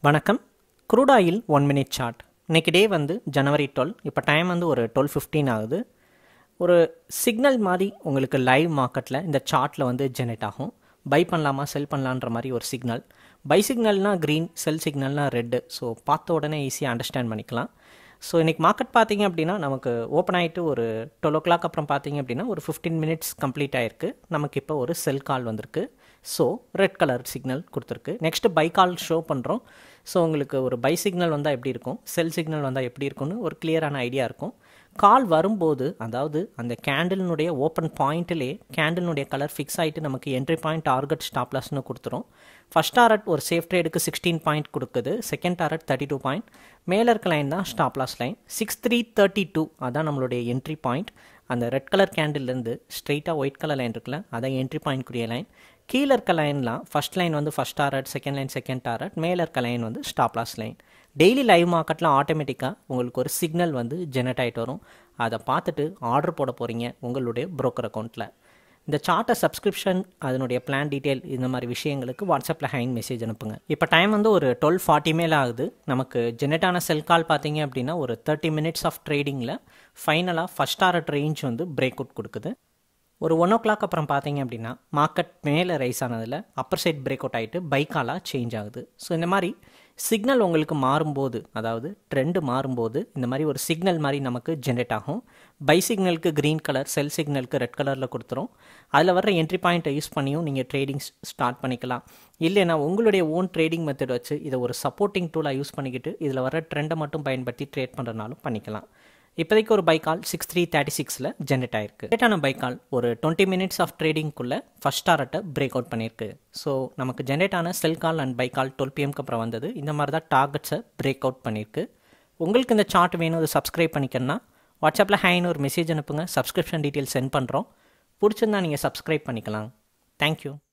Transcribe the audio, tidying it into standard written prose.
வணக்கம். Crude oil 1 minute chart. இன்றைக்கி day வந்து ஜனவரி 12. இப்போ டைம் வந்து ஒரு 12:15 ஆகுது. ஒரு சிக்னல் மாதிரி உங்களுக்கு லைவ் மார்க்கெட்டில் இந்த சார்ட்டில் வந்து ஜெனரேட் ஆகும். பை பண்ணலாமா செல் பண்ணலான்ற மாதிரி ஒரு சிக்னல். பை சிக்னல்னால் க்ரீன், செல் சிக்னல்னால் ரெட்டு. ஸோ பார்த்த உடனே ஈஸியாக அண்டர்ஸ்டாண்ட் பண்ணிக்கலாம். ஸோ இன்றைக்கி மார்க்கெட் பார்த்திங்க அப்படின்னா நமக்கு ஓப்பன் ஆகிட்டு ஒரு 12 o'clock அப்புறம் பார்த்திங்க அப்படின்னா ஒரு 15 minutes கம்ப்ளீட் ஆகிருக்கு. நமக்கு இப்போ ஒரு செல் கால் வந்திருக்கு. ஸோ ரெட் கலர் சிக்னல் கொடுத்துருக்கு. நெக்ஸ்ட்டு பை கால் ஷோ பண்ணுறோம். ஸோ உங்களுக்கு ஒரு பை சிக்னல் வந்தால் எப்படி இருக்கும், செல் சிக்னல் வந்தால் எப்படி இருக்கும்னு ஒரு கிளியரான ஐடியா இருக்கும். கால் வரும்போது அதாவது அந்த கேண்டில்னுடைய ஓப்பன் பாயிண்ட்டிலே கேண்டில்னுடைய கலர் ஃபிக்ஸ் ஆகிட்டு நமக்கு என்ட்ரி பாயிண்ட், டார்கெட், ஸ்டாப் லாஸ்னு கொடுத்துரும். ஃபஸ்ட் டாரட் ஒரு சேஃப் ட்ரேடுக்கு 16 பாயிண்ட் கொடுக்குது. Second target 32 point. மேலே இருக்க லைன் தான் ஸ்டாப் லாஸ் லைன். 6332 அதான் நம்மளுடைய என்ட்ரி பாயிண்ட். அந்த ரெட் கலர் கேண்டில்லேருந்து ஸ்ட்ரெயிட்டாக ஒயிட் கலர் லைன் இருக்குல்ல, அதான் என்ட்ரி பாயிண்ட் கூடிய லைன். கீழே இருக்க லைன்லாம் ஃபஸ்ட் லைன் வந்து first target, second line second target, மேலே இருக்க லைன் வந்து stop loss line. Daily live மார்க்கெட்டில் ஆட்டோமேட்டிக்காக உங்களுக்கு ஒரு சிக்னல் வந்து ஜெனரேட் ஆகிட்டு வரும். அதை பார்த்துட்டு ஆர்டர் போட போகிறீங்க உங்களுடைய ப்ரோக்கர் அக்கௌண்ட்டில். இந்த சார்ட்டை சப்ஸ்கிரிப்ஷன், அதனுடைய பிளான் டீட்டெயில், இந்த மாதிரி விஷயங்களுக்கு வாட்ஸ்அப்பில் ஹைன் மெசேஜ் அனுப்புங்க. இப்போ டைம் வந்து ஒரு 12:40 மேலே ஆகுது. நமக்கு ஜெனரேட் ஆன செல் கால் பார்த்தீங்க அப்படின்னா ஒரு 30 minutes ஆஃப் ட்ரேடிங்கில் ஃபைனலாக ஃபஸ்ட் டாரட் ரேஞ்ச் வந்து பிரேக் அவுட் கொடுக்குது. ஒரு 1 o'clock அப்புறம் பார்த்தீங்க அப்படின்னா மார்க்கெட் மேலே ரைஸ் ஆனதில் அப்பர் சைட் பிரேக் அவுட் ஆகிட்டு பைக்காலாக சேஞ்ச் ஆகுது. ஸோ இந்த மாதிரி சிக்னல் உங்களுக்கு மாறும்போது, அதாவது ட்ரெண்டு மாறும்போது இந்த மாதிரி ஒரு சிக்னல் மாதிரி நமக்கு ஜென்ரேட் ஆகும். பை சிக்னலுக்கு க்ரீன் கலர், செல் சிக்னலுக்கு ரெட் கலரில் கொடுத்துரும். அதில் வர்ற என்ட்ரி பாயிண்ட்டை யூஸ் பண்ணியும் நீங்கள் ட்ரேடிங் ஸ்டார்ட் பண்ணிக்கலாம். இல்லைனா உங்களுடைய ஓன் ட்ரேடிங் மெத்தட் வச்சு இதை ஒரு சப்போர்ட்டிங் டூலாக யூஸ் பண்ணிக்கிட்டு இதில் வர ட்ரெண்டை மட்டும் பயன்படுத்தி ட்ரேட் பண்ணுறதுனாலும் பண்ணிக்கலாம். இப்போதைக்கு ஒரு பை கால் 6336 ஜென்ரேட் ஆயிருக்கு. ஜென்ரேட்டான பை கால் ஒரு 20 minutes ஆஃப் ட்ரேடிங்குள்ளே ஃபஸ்ட் டாரட்டை பிரேக் அவுட் பண்ணியிருக்கு. ஸோ நமக்கு ஜென்ரேட் ஆன sell call and buy call 12 PM அப்புறம் வந்தது. இந்த மாதிரி தான் டார்கெட்ஸை பிரேக் அவுட் பண்ணியிருக்கு. உங்களுக்கு இந்த சார்ட் வேணும், அதை சப்ஸ்கிரைப் பண்ணிக்கணும்னா வாட்ஸ்அப்பில் ஹைன்னு ஒரு மெசேஜ் அனுப்புங்க. சப்ஸ்கிரிப்ஷன் டீட்டெயில் சென்ட் பண்ணுறோம். பிடிச்சிருந்தா நீங்கள் சப்ஸ்கிரைப் பண்ணிக்கலாம். தேங்க்யூ.